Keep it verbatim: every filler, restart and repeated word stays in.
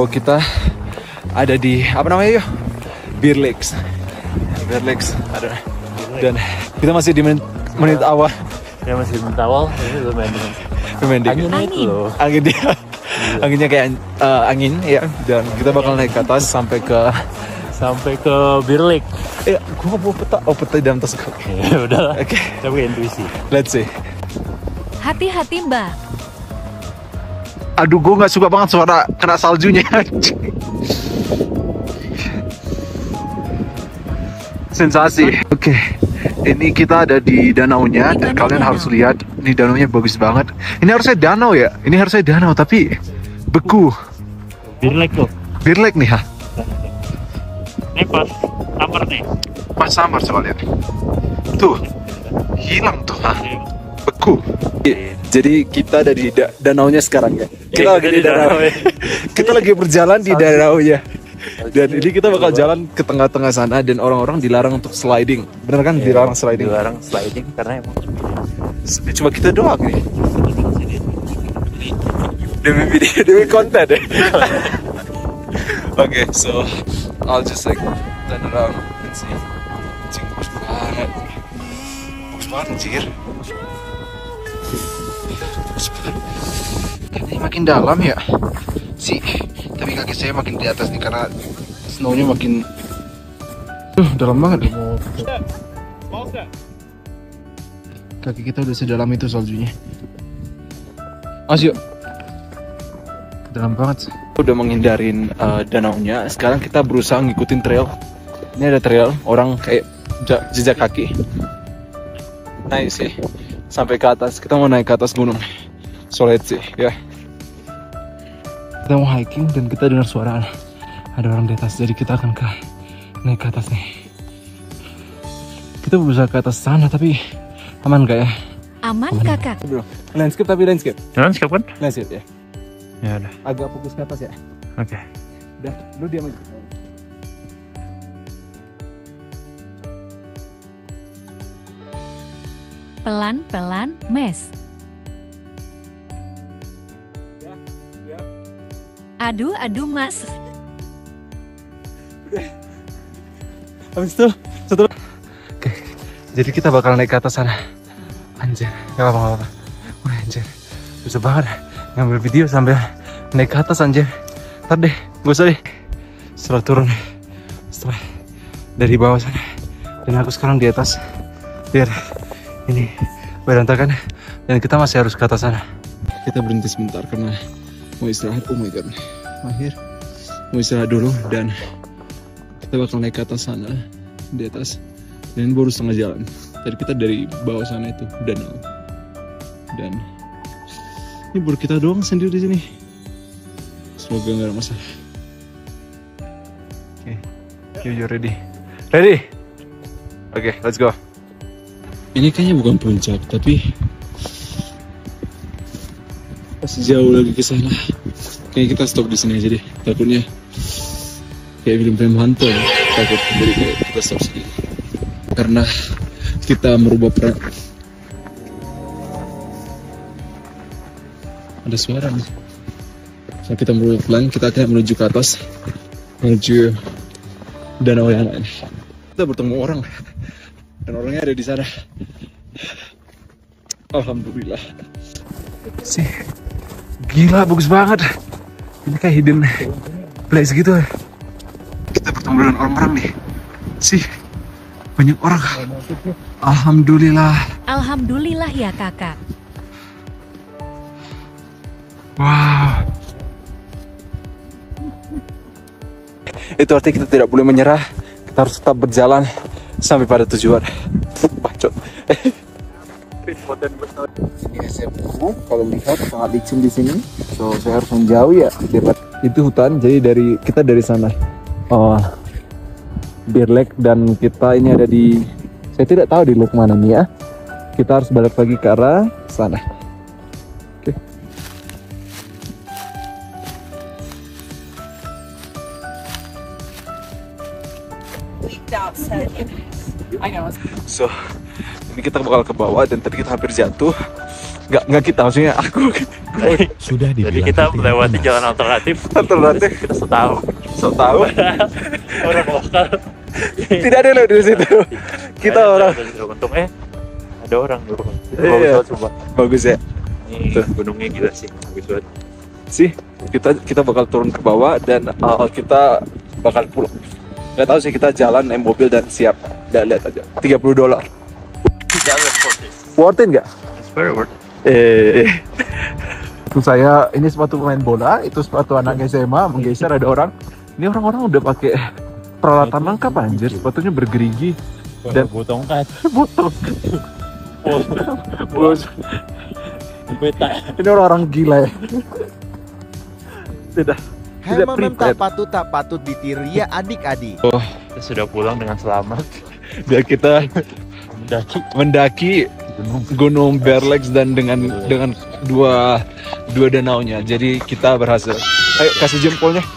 Kita ada di apa namanya yuk? Beer Lakes. Beer Lakes ada. Dan kita masih di menit, menit awal. Ya masih menit awal. Ini lumayan lumayan dingin. Angin naik loh. Angin dia. Anginnya kayak uh, angin ya. Dan kita bakal naik ke atas sampai ke sampai ke Beer Lake. Eh, gua mau peta. Oh, peta di dalam tas gue. Ya udah. Oke. Coba intuisi. Let's see. Hati-hati Mbak. Aduh, gue nggak suka banget suara kena saljunya. Sensasi. Oke, okay. Ini kita ada di danaunya dan kalian danau? Harus lihat, ini danaunya bagus banget. Ini harusnya danau ya, ini harusnya danau tapi beku. Beer Lake loh. Beer Lake nih ha. Ini pas samar nih. Pas samar soalnya. Tuh, hilang tuh ha. Beku. Jadi kita ada di da danaunya sekarang ya. Kita ya, lagi di danau. danau. Kita lagi berjalan di danau ya. Dan ini kita bakal jalan ke tengah-tengah sana dan orang-orang dilarang untuk sliding. Bener kan? Ya, dilarang sliding. Dilarang sliding karena emang cuma kita doang nih. Demi video, demi konten deh. Oke, okay, so I'll just like turn around and see. Anjing, bagus banget. Bagus banget anjir. Kayaknya makin dalam ya sih, tapi kaki saya makin di atas nih karena snownya makin uh, dalam banget nih. Kaki kita udah sedalam itu saljunya. Ayo, dalam banget. Udah menghindarin uh, danaunya. Sekarang kita berusaha ngikutin trail. Ini ada trail orang kayak jejak kaki. Naik sih sampai ke atas. Kita mau naik ke atas gunung. Solid sih ya. Kita mau hiking dan kita dengar suara ada orang di atas, jadi kita akan ke naik ke atas nih. Kita berusaha ke atas sana tapi aman gak ya? Aman, aman kakak. Bro, landscape tapi landscape. Landscape kan? Landscape ya. Ya udah. Agak fokus ke atas ya. Oke. Okay. Udah, lu diam aja. Pelan-pelan, Mes. Aduh, aduh mas. Habis itu, setelah oke, jadi kita bakal naik ke atas sana. Anjir, gak apa-apa. Wah anjir, susah banget ngambil video sambil naik ke atas anjir. Ntar deh, gak usah deh. Setelah turun, setelah dari bawah sana. Dan aku sekarang di atas. Biar ini berantakan. Dan kita masih harus ke atas sana. Kita berhenti sebentar karena mau istirahat. Oh my god, akhir mau istirahat dulu dan kita bakal naik ke atas sana, di atas. Dan ini baru setengah jalan. Tadi kita dari bawah sana itu danau dan ini baru kita doang sendiri di sini. Semoga nggak ada masalah. Oke, okay. You ready? Ready? Oke, okay, let's go. Ini kayaknya bukan puncak tapi masih jauh lagi ke sana. Kayaknya kita stop di sini aja deh. Takutnya kayak film-film hantu ya. Takut jadi kayak kita stop sini. Karena kita merubah peran. Ada suara nih. So, kita merubah plan. Kita akan menuju ke atas, menuju danau yang lain. Kita bertemu orang dan orangnya ada di sana. Alhamdulillah. Sih. Gila, bagus banget. Ini kayak hidden place gitu. Kita bertemu dengan orang-orang nih. Sih, banyak orang. Alhamdulillah. Alhamdulillah ya kakak. Wow. Itu artinya kita tidak boleh menyerah. Kita harus tetap berjalan sampai pada tujuan. Bacot. Ini S M U, kalau lihat sangat licin di sini. So saya harus menjauh ya. Itu hutan, jadi dari kita dari sana. Oh, Beer Lake dan kita ini ada di, saya tidak tahu di lake mana nih ya. Kita harus balik lagi ke arah sana. Oke. So, ini kita bakal ke bawah dan tadi kita hampir jatuh. Nggak, nggak kita, maksudnya aku. Sudah Jadi dibilang kita hati-hati, melewati Mas. jalan alternatif. Alternatif. Kita setahu. So tahu. Orang lokal. Tidak ada loh di situ. Kita Ada, orang. ada, ada. Untung eh ada orang dulu. Itu Iya. bagus banget sumpah. Bagus ya. Ini Tuh. gunungnya gila sih. Bagus banget. Sih, kita kita bakal turun ke bawah dan uh, kita bakal pulang. Nggak tahu sih, kita jalan naik mobil dan siap. Udah lihat aja. tiga puluh dolar. Tidak ada sportif. Worth it nggak? It's very worth it. Eh, itu saya, ini sepatu pemain bola, itu sepatu anak S M A, menggeser ada orang. Ini orang-orang udah pakai peralatan lengkap anjir, sepatunya bergerigi dan Botong kan. botol. Bos, Beta. ini orang-orang gila ya. Tidak, Hai tidak memang prepared. tak patut tak patut ditiru ya adik-adik. Kita sudah pulang dengan selamat. Dan kita Mendaki mendaki gunung. Gunung Berlex dan dengan dengan dua dua danaunya. Jadi kita berhasil. Ayo kasih jempolnya.